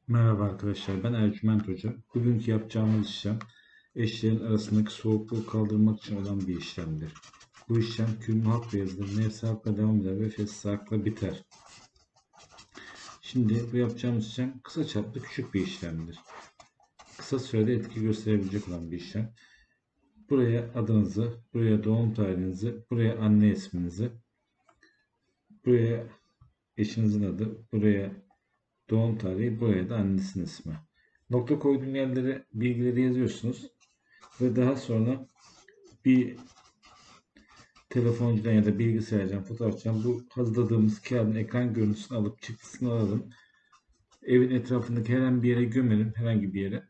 Merhaba arkadaşlar, ben Ercüment Hoca. Bugünkü yapacağımız işlem eşlerin arasındaki soğukluğu kaldırmak için olan bir işlemdir. Bu işlem kümme hakla yazılır, nefsi hakla devam eder ve fesli hakla biter. Şimdi bu yapacağımız işlem kısa çaplı küçük bir işlemdir. Kısa sürede etki gösterebilecek olan bir işlem. Buraya adınızı, buraya doğum tarihinizi, buraya anne isminizi, buraya eşinizin adı, buraya doğum tarihi, buraya da annesinin ismi. Nokta koyduğum yerlere bilgileri yazıyorsunuz ve daha sonra bir telefoncudan ya da bilgisayardan, fotoğrafçıdan bu hazırladığımız kağıdın ekran görüntüsünü alıp çıktısını alalım. Evin etrafındaki herhangi bir yere gömelim, herhangi bir yere.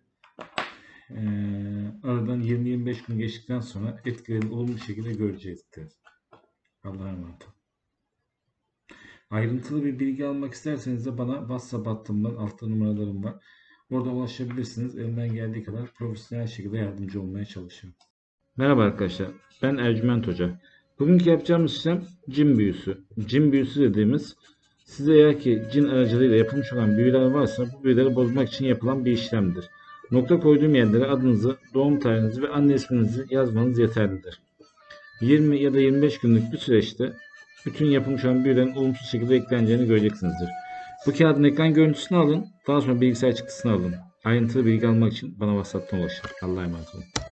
Aradan 20-25 gün geçtikten sonra etkilerini olumlu şekilde göreceğizdir. Allah'a emanet olun. Ayrıntılı bir bilgi almak isterseniz de bana WhatsApp hattımdan, altta numaralarım var. Orada ulaşabilirsiniz. Elimden geldiği kadar profesyonel şekilde yardımcı olmaya çalışıyorum. Merhaba arkadaşlar, ben Ercüment Hoca. Bugünkü yapacağımız işlem cin büyüsü. Cin büyüsü dediğimiz, size eğer ki cin aracılığıyla yapılmış olan büyüler varsa bu büyüleri bozmak için yapılan bir işlemdir. Nokta koyduğum yerlere adınızı, doğum tarihinizi ve anne isminizi yazmanız yeterlidir. 20 ya da 25 günlük bir süreçte bütün yapılmış olan büyülerin olumsuz şekilde ekleneceğini göreceksinizdir. Bu kağıdın ekran görüntüsünü alın, daha sonra bilgisayar çıktısını alın. Ayrıntılı bilgi almak için bana WhatsApp'tan ulaşın. Allah'a emanet olun.